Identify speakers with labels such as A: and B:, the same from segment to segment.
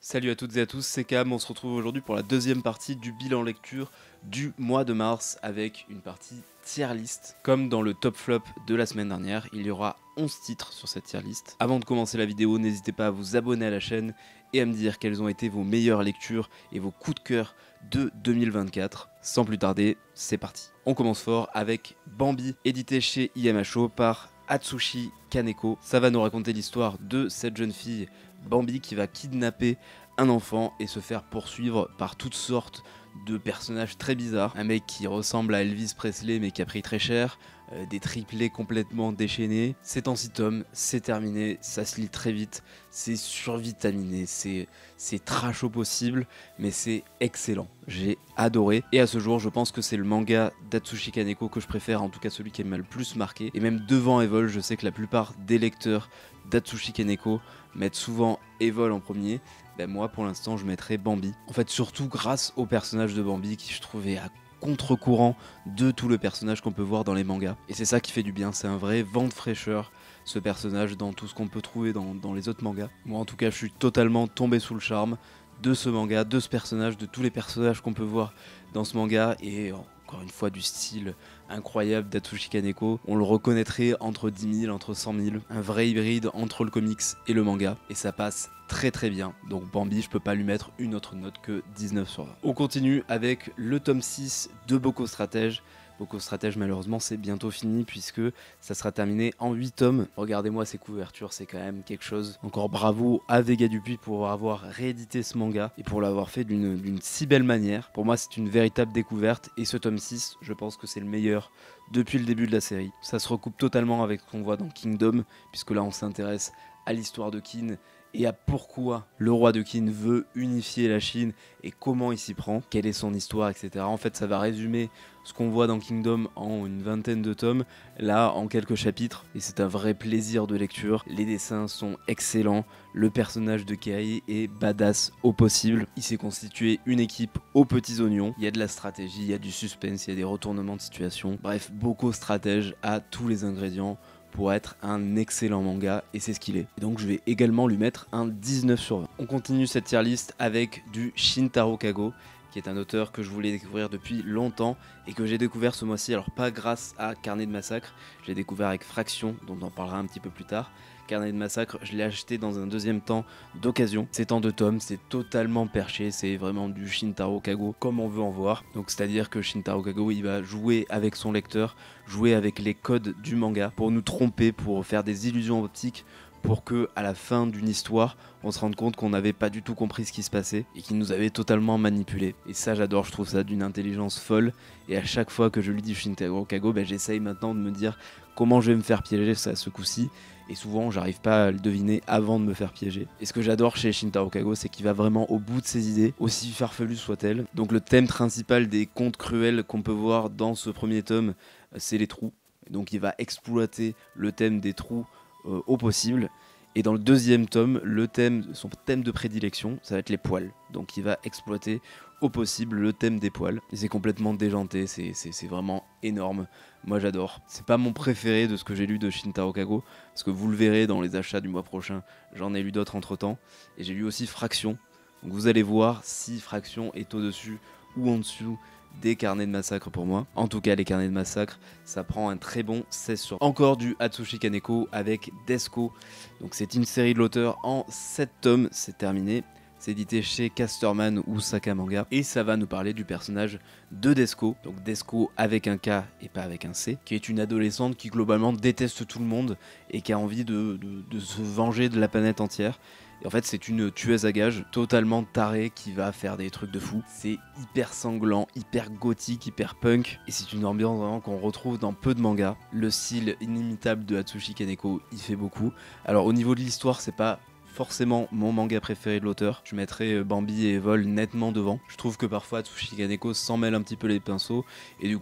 A: Salut à toutes et à tous, c'est Cam, on se retrouve aujourd'hui pour la deuxième partie du bilan lecture du mois de mars avec une partie tier list. Comme dans le top flop de la semaine dernière, il y aura 11 titres sur cette tier list. Avant de commencer la vidéo, n'hésitez pas à vous abonner à la chaîne et à me dire quelles ont été vos meilleures lectures et vos coups de cœur de 2024. Sans plus tarder, c'est parti. On commence fort avec Bambi, édité chez IMHO par Atsushi Kaneko. Ça va nous raconter l'histoire de cette jeune fille Bambi qui va kidnapper un enfant et se faire poursuivre par toutes sortes de personnages très bizarres. Un mec qui ressemble à Elvis Presley mais qui a pris très cher, des triplés complètement déchaînés. C'est en 6 tomes, c'est terminé, ça se lit très vite, c'est survitaminé, c'est trash au possible, mais c'est excellent. J'ai adoré. Et à ce jour, je pense que c'est le manga d'Atsushi Kaneko que je préfère, en tout cas celui qui m'a le plus marqué. Et même devant Evol, je sais que la plupart des lecteurs d'Atsushi Kaneko mettent souvent Evol en premier. Ben moi pour l'instant je mettrais Bambi. En fait surtout grâce au personnage de Bambi qui je trouvais à contre-courant de tout le personnage qu'on peut voir dans les mangas. Et c'est ça qui fait du bien, c'est un vrai vent de fraîcheur ce personnage dans tout ce qu'on peut trouver dans les autres mangas. Moi en tout cas je suis totalement tombé sous le charme de ce manga, de ce personnage, de tous les personnages qu'on peut voir dans ce manga et encore une fois du style incroyable d'Atsushi Kaneko. On le reconnaîtrait entre 10 000, entre 100 000. Un vrai hybride entre le comics et le manga. Et ça passe très très bien. Donc Bambi, je peux pas lui mettre une autre note que 19 sur 20. On continue avec le tome 6 de Boko Stratège. Boko Stratège, malheureusement, c'est bientôt fini puisque ça sera terminé en 8 tomes. Regardez-moi ces couvertures, c'est quand même quelque chose. Encore bravo à Vega Dupuis pour avoir réédité ce manga et pour l'avoir fait d'une si belle manière. Pour moi, c'est une véritable découverte et ce tome 6, je pense que c'est le meilleur depuis le début de la série. Ça se recoupe totalement avec ce qu'on voit dans Kingdom, puisque là, on s'intéresse à l'histoire de Qin et à pourquoi le roi de Qin veut unifier la Chine et comment il s'y prend, quelle est son histoire, etc. En fait, ça va résumer ce qu'on voit dans Kingdom en une vingtaine de tomes, là en quelques chapitres, et c'est un vrai plaisir de lecture. Les dessins sont excellents, le personnage de Kai est badass au possible. Il s'est constitué une équipe aux petits oignons, il y a de la stratégie, il y a du suspense, il y a des retournements de situation. Bref, Boko Stratège a tous les ingrédients pour être un excellent manga, et c'est ce qu'il est. Et donc je vais également lui mettre un 19 sur 20. On continue cette tier list avec du Shintaro Kago, qui est un auteur que je voulais découvrir depuis longtemps et que j'ai découvert ce mois-ci, alors pas grâce à Carnet de Massacre, je l'ai découvert avec Fraction, dont on parlera un petit peu plus tard. Carnet de Massacre, je l'ai acheté dans un deuxième temps d'occasion. C'est en 2 tomes, c'est totalement perché, c'est vraiment du Shintaro Kago comme on veut en voir. Donc c'est-à-dire que Shintaro Kago, il va jouer avec son lecteur, jouer avec les codes du manga pour nous tromper, pour faire des illusions optiques, pour que à la fin d'une histoire, on se rende compte qu'on n'avait pas du tout compris ce qui se passait et qu'il nous avait totalement manipulé. Et ça, j'adore, je trouve ça d'une intelligence folle. Et à chaque fois que je lis du Shintaro Kago, j'essaye maintenant de me dire comment je vais me faire piéger ça ce coup-ci. Et souvent, j'arrive pas à le deviner avant de me faire piéger. Et ce que j'adore chez Shintaro Kago, c'est qu'il va vraiment au bout de ses idées, aussi farfelues soient-elles. Donc le thème principal des contes cruels qu'on peut voir dans ce premier tome, c'est les trous. Donc il va exploiter le thème des trous au possible. Et dans le deuxième tome, son thème de prédilection, ça va être les poils. Donc il va exploiter au possible le thème des poils. Et c'est complètement déjanté, c'est vraiment énorme. Moi j'adore. C'est pas mon préféré de ce que j'ai lu de Shintaro Kago, parce que vous le verrez dans les achats du mois prochain, j'en ai lu d'autres entre temps. Et j'ai lu aussi Fraction. Donc vous allez voir si Fraction est au-dessus ou en dessous des Carnets de Massacre pour moi. En tout cas, les Carnets de Massacre, ça prend un très bon 16 sur 20. Encore du Atsushi Kaneko avec Desko. Donc c'est une série de l'auteur en 7 tomes, c'est terminé. C'est édité chez Casterman ou Sakamanga. Et ça va nous parler du personnage de Desko. Donc Desko avec un K et pas avec un C. Qui est une adolescente qui globalement déteste tout le monde et qui a envie de se venger de la planète entière. Et en fait, c'est une tueuse à gages totalement tarée qui va faire des trucs de fou. C'est hyper sanglant, hyper gothique, hyper punk. Et c'est une ambiance vraiment qu'on retrouve dans peu de mangas. Le style inimitable de Atsushi Kaneko, il fait beaucoup. Alors au niveau de l'histoire, c'est pas forcément mon manga préféré de l'auteur. Je mettrais Bambi et Evol nettement devant. Je trouve que parfois Atsushi Kaneko s'en mêle un petit peu les pinceaux. Et du coup,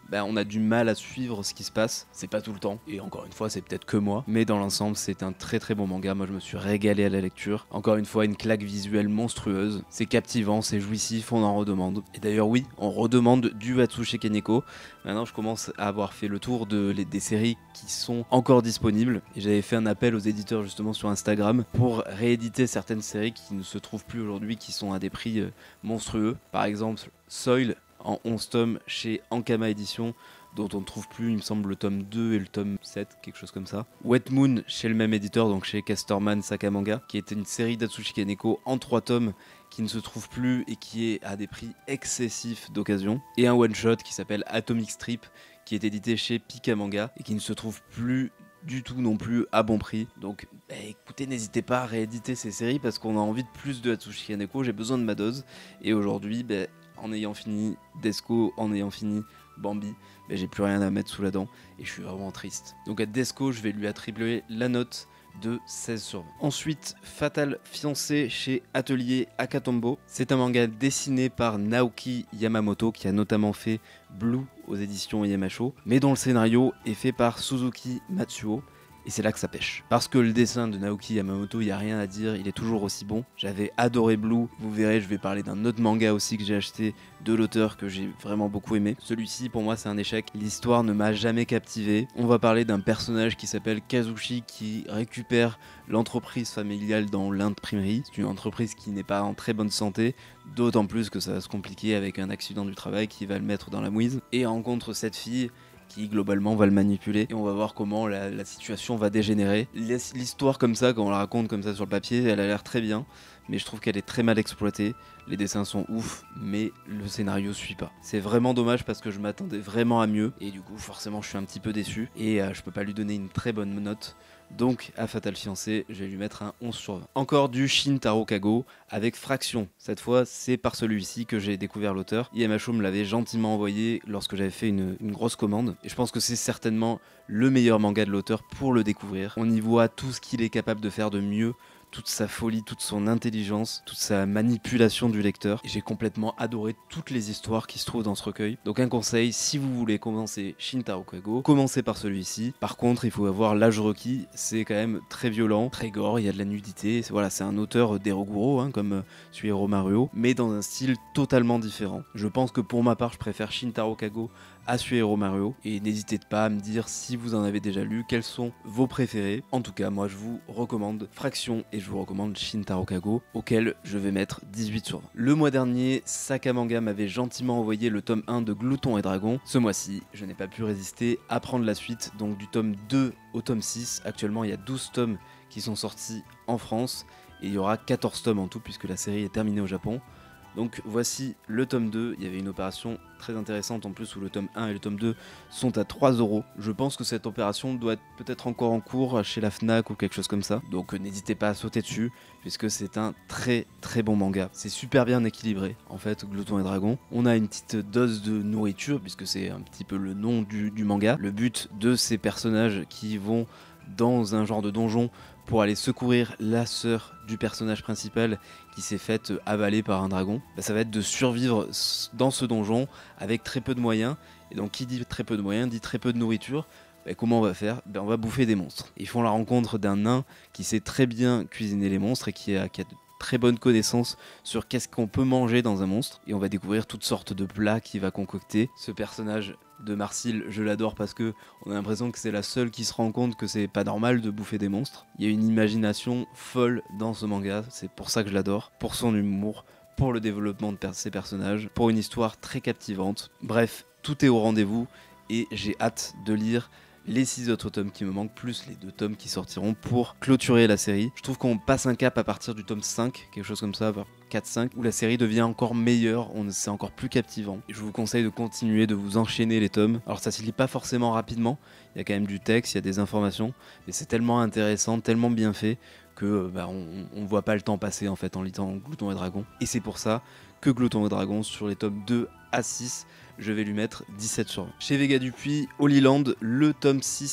A: on a du mal à suivre ce qui se passe. C'est pas tout le temps, et encore une fois c'est peut-être que moi, mais dans l'ensemble c'est un très très bon manga. Moi je me suis régalé à la lecture. Encore une fois une claque visuelle monstrueuse, c'est captivant, c'est jouissif, on en redemande. Et d'ailleurs oui, on redemande du Atsushi Kaneko. Maintenant je commence à avoir fait le tour des séries qui sont encore disponibles, et j'avais fait un appel aux éditeurs justement sur Instagram pour rééditer certaines séries qui ne se trouvent plus aujourd'hui, qui sont à des prix monstrueux. Par exemple Soil en 11 tomes chez Ankama Édition, dont on ne trouve plus, il me semble, le tome 2 et le tome 7, quelque chose comme ça. Wet Moon chez le même éditeur, donc chez Casterman Sakamanga, qui était une série d'Atsushi Kaneko en 3 tomes qui ne se trouve plus et qui est à des prix excessifs d'occasion. Et un one-shot qui s'appelle Atomic Strip, qui est édité chez Pika Manga et qui ne se trouve plus du tout non plus à bon prix. Donc écoutez, n'hésitez pas à rééditer ces séries parce qu'on a envie de plus de Atsushi Kaneko, j'ai besoin de ma dose. Et aujourd'hui, en ayant fini Desco, en ayant fini Bambi, j'ai plus rien à mettre sous la dent et je suis vraiment triste. Donc à Desco, je vais lui attribuer la note de 16 sur 20. Ensuite, Fatal Fiancé chez Atelier Akatombo. C'est un manga dessiné par Naoki Yamamoto qui a notamment fait Blue aux éditions Yamacho, mais dont le scénario est fait par Suzuki Matsuo. Et c'est là que ça pêche. Parce que le dessin de Naoki Yamamoto, il n'y a rien à dire, il est toujours aussi bon. J'avais adoré Blue, vous verrez, je vais parler d'un autre manga aussi que j'ai acheté de l'auteur que j'ai vraiment beaucoup aimé. Celui-ci, pour moi, c'est un échec. L'histoire ne m'a jamais captivé. On va parler d'un personnage qui s'appelle Kazushi qui récupère l'entreprise familiale dans l'imprimerie. C'est une entreprise qui n'est pas en très bonne santé, d'autant plus que ça va se compliquer avec un accident du travail qui va le mettre dans la mouise. Et rencontre cette fille qui globalement va le manipuler et on va voir comment la situation va dégénérer. L'histoire comme ça, quand on la raconte comme ça sur le papier, elle a l'air très bien, mais je trouve qu'elle est très mal exploitée. Les dessins sont ouf, mais le scénario suit pas. C'est vraiment dommage parce que je m'attendais vraiment à mieux et du coup forcément je suis un petit peu déçu et je peux pas lui donner une très bonne note. Donc à Fatal Fiancé, je vais lui mettre un 11 sur 20. Encore du Shintaro Kago avec Fraction. Cette fois, c'est par celui-ci que j'ai découvert l'auteur. Yamacho me l'avait gentiment envoyé lorsque j'avais fait une grosse commande. Et je pense que c'est certainement le meilleur manga de l'auteur pour le découvrir. On y voit tout ce qu'il est capable de faire de mieux, toute sa folie, toute son intelligence, toute sa manipulation du lecteur. Et j'ai complètement adoré toutes les histoires qui se trouvent dans ce recueil. Donc un conseil, si vous voulez commencer Shintaro Kago, commencez par celui-ci. Par contre, il faut avoir l'âge requis, c'est quand même très violent, très gore, il y a de la nudité. Voilà, c'est un auteur d'Eroguro, comme Suihiro Maruo, mais dans un style totalement différent. Je pense que pour ma part, je préfère Shintaro Kago à Suihiro Maruo. Et n'hésitez pas à me dire si vous en avez déjà lu, quels sont vos préférés. En tout cas, moi je vous recommande Fraction et je vous recommande Shintaro Kago, auquel je vais mettre 18 sur 20. Le mois dernier, Sakamanga m'avait gentiment envoyé le tome 1 de Glouton et Dragon. Ce mois-ci, je n'ai pas pu résister à prendre la suite, donc du tome 2 au tome 6. Actuellement, il y a 12 tomes qui sont sortis en France et il y aura 14 tomes en tout puisque la série est terminée au Japon. Donc voici le tome 2, il y avait une opération très intéressante en plus où le tome 1 et le tome 2 sont à 3 €. Je pense que cette opération doit être peut-être encore en cours chez la Fnac ou quelque chose comme ça. Donc n'hésitez pas à sauter dessus puisque c'est un très très bon manga. C'est super bien équilibré en fait, Glouton et Dragon. On a une petite dose de nourriture puisque c'est un petit peu le nom du manga. Le but de ces personnages qui vont dans un genre de donjon pour aller secourir la sœur du personnage principal qui s'est faite avaler par un dragon, ça va être de survivre dans ce donjon avec très peu de moyens. Et donc qui dit très peu de moyens dit très peu de nourriture. Comment on va faire ? On va bouffer des monstres. Ils font la rencontre d'un nain qui sait très bien cuisiner les monstres et qui a de très bonne connaissance sur qu'est-ce qu'on peut manger dans un monstre. Et on va découvrir toutes sortes de plats qu'il va concocter. Ce personnage de Marcille, je l'adore parce que on a l'impression que c'est la seule qui se rend compte que c'est pas normal de bouffer des monstres. Il y a une imagination folle dans ce manga, c'est pour ça que je l'adore, pour son humour, pour le développement de ses personnages, pour une histoire très captivante. Bref, tout est au rendez-vous et j'ai hâte de lire les 6 autres tomes qui me manquent, plus les 2 tomes qui sortiront pour clôturer la série. Je trouve qu'on passe un cap à partir du tome 5, quelque chose comme ça, vers 4-5, où la série devient encore meilleure, c'est encore plus captivant. Et je vous conseille de continuer, de vous enchaîner les tomes. Alors ça se lit pas forcément rapidement, il y a quand même du texte, il y a des informations, mais c'est tellement intéressant, tellement bien fait, que on voit pas le temps passer en fait en lisant Glouton et Dragon. Et c'est pour ça que Glouton et Dragon, sur les tomes 2 à 6, je vais lui mettre 17 sur 20. Chez Vega Dupuis, Holy Land, le tome 6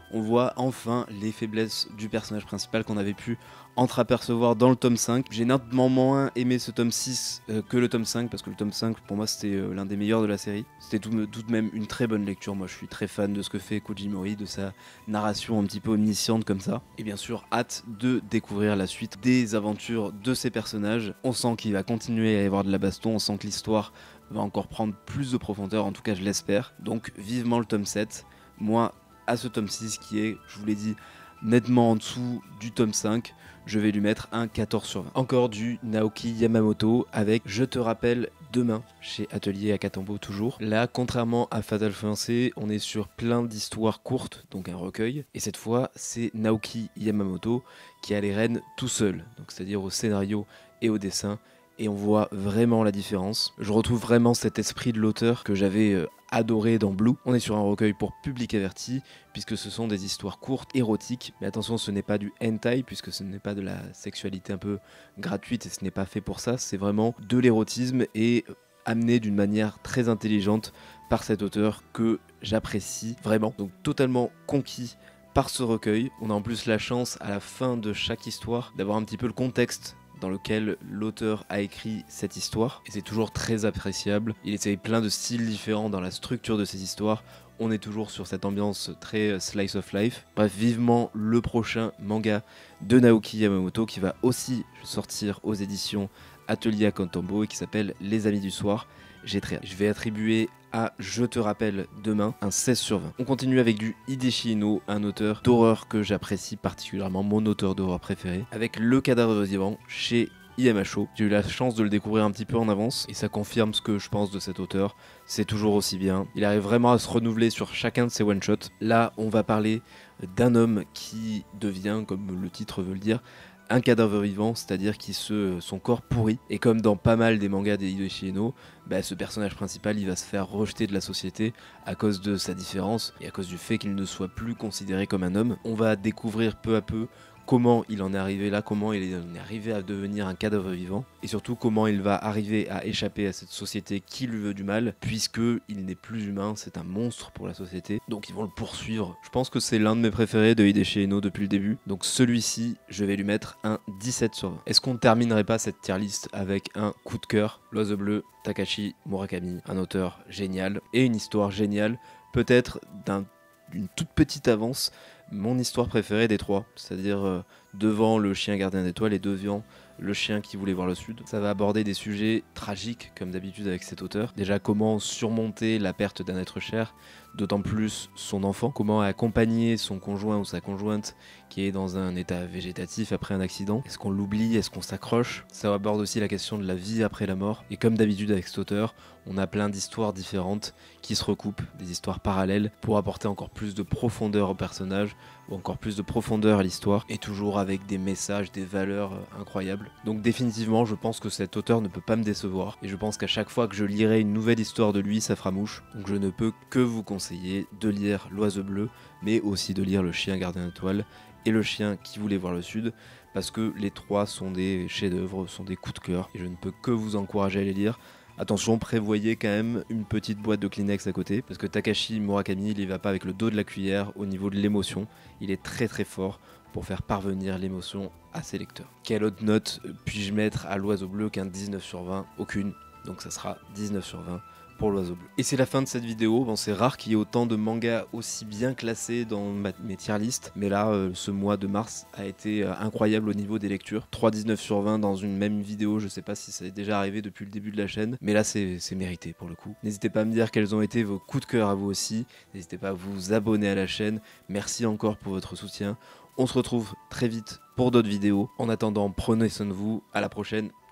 A: on voit enfin les faiblesses du personnage principal qu'on avait pu entreapercevoir dans le tome 5. J'ai nettement moins aimé ce tome 6 que le tome 5, parce que le tome 5 pour moi c'était l'un des meilleurs de la série. C'était tout de même une très bonne lecture. Moi je suis très fan de ce que fait Koji Mori, de sa narration un petit peu omnisciente comme ça. Et bien sûr hâte de découvrir la suite des aventures de ces personnages. On sent qu'il va continuer à y avoir de la baston, on sent que l'histoire va encore prendre plus de profondeur, en tout cas je l'espère. Donc vivement le tome 7. Moi à ce tome 6 qui est, je vous l'ai dit, nettement en dessous du tome 5, je vais lui mettre un 14/20. Encore du Naoki Yamamoto avec Je te rappelle demain chez Atelier Akatambo toujours. Là, contrairement à Fatal Fiancé, on est sur plein d'histoires courtes, donc un recueil. Et cette fois, c'est Naoki Yamamoto qui a les rênes tout seul, donc c'est-à-dire au scénario et au dessin. Et on voit vraiment la différence. Je retrouve vraiment cet esprit de l'auteur que j'avais adoré dans Blue. On est sur un recueil pour public averti, puisque ce sont des histoires courtes, érotiques. Mais attention, ce n'est pas du hentai, puisque ce n'est pas de la sexualité un peu gratuite, et ce n'est pas fait pour ça. C'est vraiment de l'érotisme, et amené d'une manière très intelligente par cet auteur que j'apprécie vraiment. Donc totalement conquis par ce recueil. On a en plus la chance, à la fin de chaque histoire, d'avoir un petit peu le contexte dans lequel l'auteur a écrit cette histoire, et c'est toujours très appréciable. Il essaye plein de styles différents dans la structure de ses histoires. On est toujours sur cette ambiance très slice of life. Bref, vivement le prochain manga de Naoki Yamamoto qui va aussi sortir aux éditions Atelier Akatambo et qui s'appelle Les Amis du Soir. J'ai très hâte. Je vais attribuer à Je te rappelle demain un 16/20. On continue avec du Hideshi Ino, un auteur d'horreur que j'apprécie particulièrement, mon auteur d'horreur préféré, avec Le Cadavre vivant chez IMHO. J'ai eu la chance de le découvrir un petit peu en avance et ça confirme ce que je pense de cet auteur. C'est toujours aussi bien. Il arrive vraiment à se renouveler sur chacun de ses one-shots. Là, on va parler d'un homme qui devient, comme le titre veut le dire, un cadavre vivant, c'est-à-dire son corps pourrit. Et comme dans pas mal des mangas des Hideshi Ino, ce personnage principal il va se faire rejeter de la société à cause de sa différence et à cause du fait qu'il ne soit plus considéré comme un homme. On va découvrir peu à peu comment il en est arrivé là, comment il en est arrivé à devenir un cadavre vivant, et surtout comment il va arriver à échapper à cette société qui lui veut du mal, puisque il n'est plus humain, c'est un monstre pour la société, donc ils vont le poursuivre. Je pense que c'est l'un de mes préférés de Hideshi Ino depuis le début, donc celui-ci, je vais lui mettre un 17/20. Est-ce qu'on ne terminerait pas cette tier list avec un coup de cœur? L'Oiseau Bleu, Takashi Murakami, un auteur génial, et une histoire géniale, peut-être d'une toute petite avance, mon histoire préférée des trois, c'est-à-dire devant Le Chien Gardien d'étoiles et devant Le Chien qui voulait voir le Sud. Ça va aborder des sujets tragiques, comme d'habitude avec cet auteur. Déjà, comment surmonter la perte d'un être cher, d'autant plus son enfant. Comment accompagner son conjoint ou sa conjointe qui est dans un état végétatif après un accident. Est-ce qu'on l'oublie? Est-ce qu'on s'accroche? Ça aborde aussi la question de la vie après la mort. Et comme d'habitude avec cet auteur, on a plein d'histoires différentes qui se recoupent, des histoires parallèles, pour apporter encore plus de profondeur au personnage, ou encore plus de profondeur à l'histoire, et toujours avec des messages, des valeurs incroyables. Donc définitivement, je pense que cet auteur ne peut pas me décevoir, et je pense qu'à chaque fois que je lirai une nouvelle histoire de lui, ça fera mouche. Donc je ne peux que vous conseiller de lire L'Oiseau Bleu, mais aussi de lire Le Chien Gardien d'étoiles et Le Chien qui voulait voir le Sud, parce que les trois sont des chefs-d'œuvre, sont des coups de cœur, et je ne peux que vous encourager à les lire. Attention, prévoyez quand même une petite boîte de Kleenex à côté, parce que Takashi Murakami, il y va pas avec le dos de la cuillère au niveau de l'émotion. Il est très très fort pour faire parvenir l'émotion à ses lecteurs. Quelle autre note puis-je mettre à L'Oiseau Bleu qu'un 19/20? Aucune, donc ça sera 19/20 pour L'Oiseau Bleu. Et c'est la fin de cette vidéo. Bon, c'est rare qu'il y ait autant de mangas aussi bien classés dans mes tier list, mais là, ce mois de mars a été incroyable au niveau des lectures. 3 19/20 dans une même vidéo, je sais pas si ça est déjà arrivé depuis le début de la chaîne, mais là c'est mérité pour le coup. N'hésitez pas à me dire quels ont été vos coups de cœur à vous aussi, n'hésitez pas à vous abonner à la chaîne, merci encore pour votre soutien. On se retrouve très vite pour d'autres vidéos. En attendant, prenez soin de vous, à la prochaine.